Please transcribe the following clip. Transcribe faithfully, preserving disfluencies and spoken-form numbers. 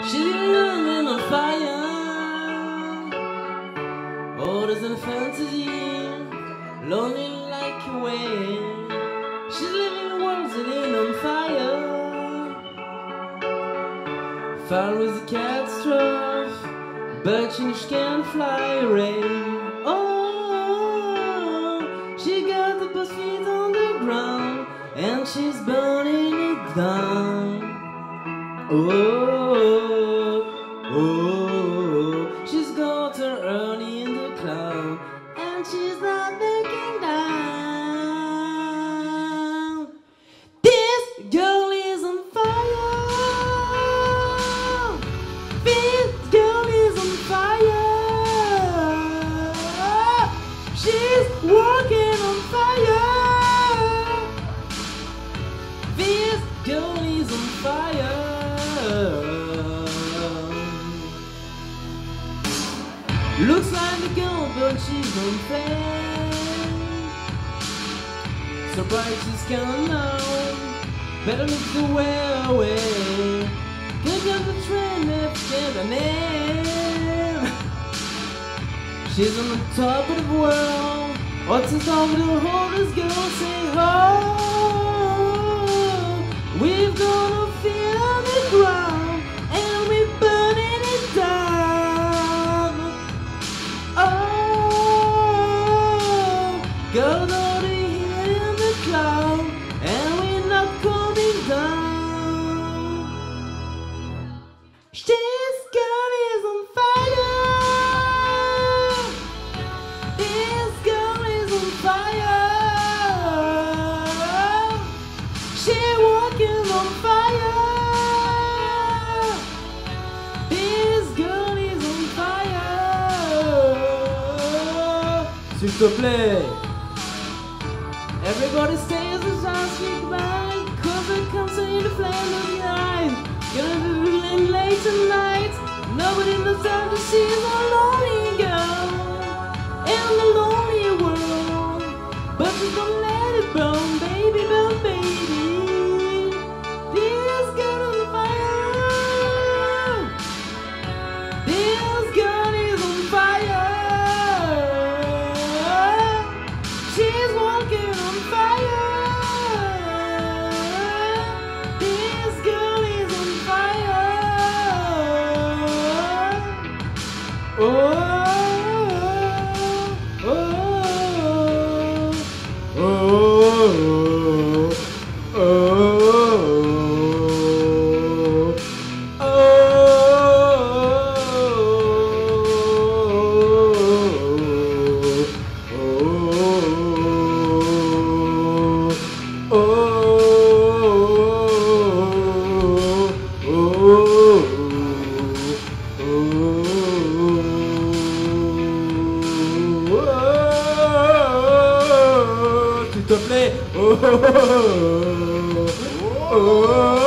She's living on fire. Orders and fantasy, lonely like a whale. She's living worlds and in on fire. Fire with a catastrophe, but she can't fly away. Oh, she got the both feet on the ground, and she's burning it down. Oh, oh, she's got her early in the cloud, and she's not looking down. This girl is on fire. This girl is on fire. She's walking on fire. This girl is on fire. Looks like a girl, but she's on flame. Surprise, she's gone now. Better look the way away. Can't get the train, let's get her name. She's on the top of the world. What's the top of the world? This girl say, oh, we've got our feet on the ground, and we're burning it down. Oh, God only here in the cloud, and we're not coming down. This girl is on fire. This girl is on fire. She's walking on fire. This girl is on fire. S'il te plaît. Everybody stays as I speak by, cause it comes in the flame of the eyes. Gonna be really late tonight. Nobody knows how to see the lonely girl in the lonely world. But she's gonna let it burn, baby, burn, baby. This girl on fire. This girl is on fire. She's walking on fire. This girl is on fire. Oh, oh, oh, oh, oh, s'il te plaît. Oh, oh, oh, oh.